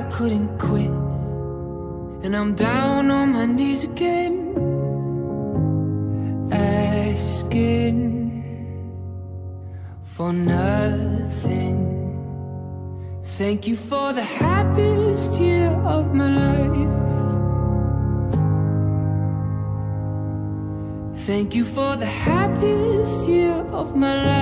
couldn't quit, and I'm down on my knees again, asking for nothing. Thank you for the happiest year of my life. Thank you for the happiest year of my life.